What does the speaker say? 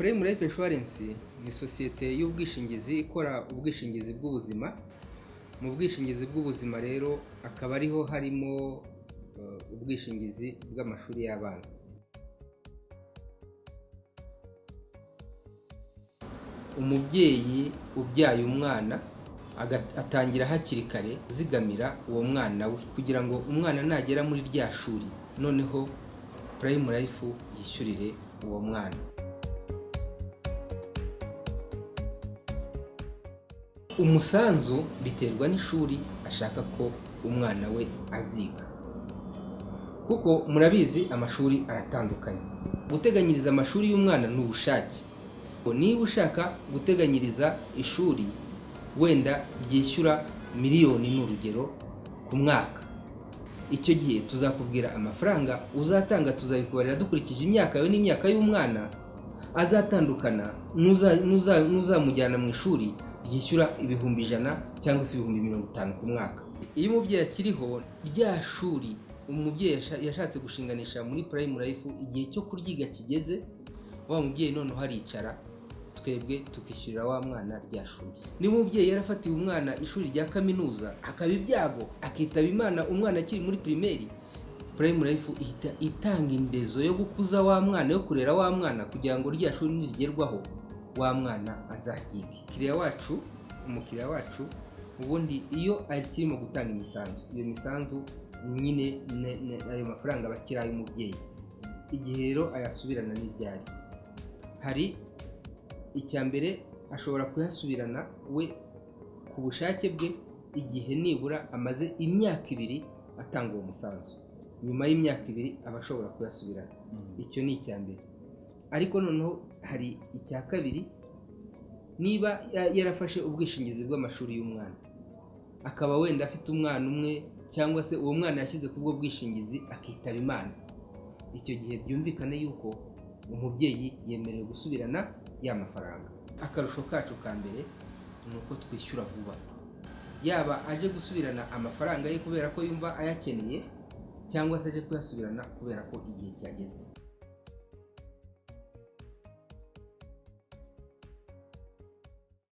Prime Life Insurance ni sosiyete y'ubwishingizi ikora ubwishingizi bw'ubuzima. Mu bwishingizi bw'ubuzima rero akaba ariho harimo ubwishingizi bw'amashuri y'abana. Umubyeyi ubyaye umwana atangira hakiri kare kuzigamira uwo mwana we kugira ngo umwana nagera muri rya shuri noneho Prime Life yishyurire uwo mwana. Umusanzu biterwa n'ishuri ashaka ko umwana we aziga, kuko murabizi amashuri aratandukanye. Guteganyiriza amashuri y'umwana ni ubushake. Niba ushaka guteganyiriza ishuri wenda ryishyura miliyoni n'urugero ku mwaka, icyo gihe tuzakubwira amafaranga uzatanga, tuzabikubarira dukurikije imyaka yawe n'imyaka y'umwana. Azatandukana n'uzamujyana mu ishuri ryishyura ibihumbi 100 cyangwa se ibihumbi 50 ku mwaka. Iyo umubyeyi akiriho rya shuri umubyeyi yashatse gushinganisha muri Prime Life, igihe cyo kuryiga kigeze, wa mubyeyi noneho haricara twebwe tukishyurira wa mwana rya shuri. Niba umubyeyi yarafatiye umwana ishuri rya kaminuza akaba ibyago akitaba Imana umwana akiri muri primaire, Prime Life ihita itanga indezo yo gukuza wa mwana, yo kurera wa mwana kugira ngo rya shuri nirigerwaho wa mwana azaryiga. Umukiriya wacu ubundi iyo akirimo gutanga imisanzu, iyo misanzu nyine ayo mafaranga bakira y'umubyeyi, igihe rero ayasubirana n'iryari. Hari icya mbere ashobora kuyasubirana we ku bushake bwe igihe nibura amaze imyaka 2 atanga uwo musanzu. Nyuma y'imyaka 2 aba ashobora kuyasubirana. Icyo ni icya mbere. Ariko noneho hari icya kabiri, niba yarafashe ubwishingizi bw'amashuri y'umwana akaba wenda afite umwana umwe cyangwa se uwo mwana yashyize ku bwo bwishingizi akitaba Imana, icyo gihe byumvikane yuko umubyeyi yemerewe gusubirana ya mafaranga. Akarusho kacu ka mbere ni uko twishyura vuba, yaba aje gusubirana amafaranga ye kubera ko yumva ayakeneye cyangwa se aje kuyasubirana kubera ko igihe cyageze.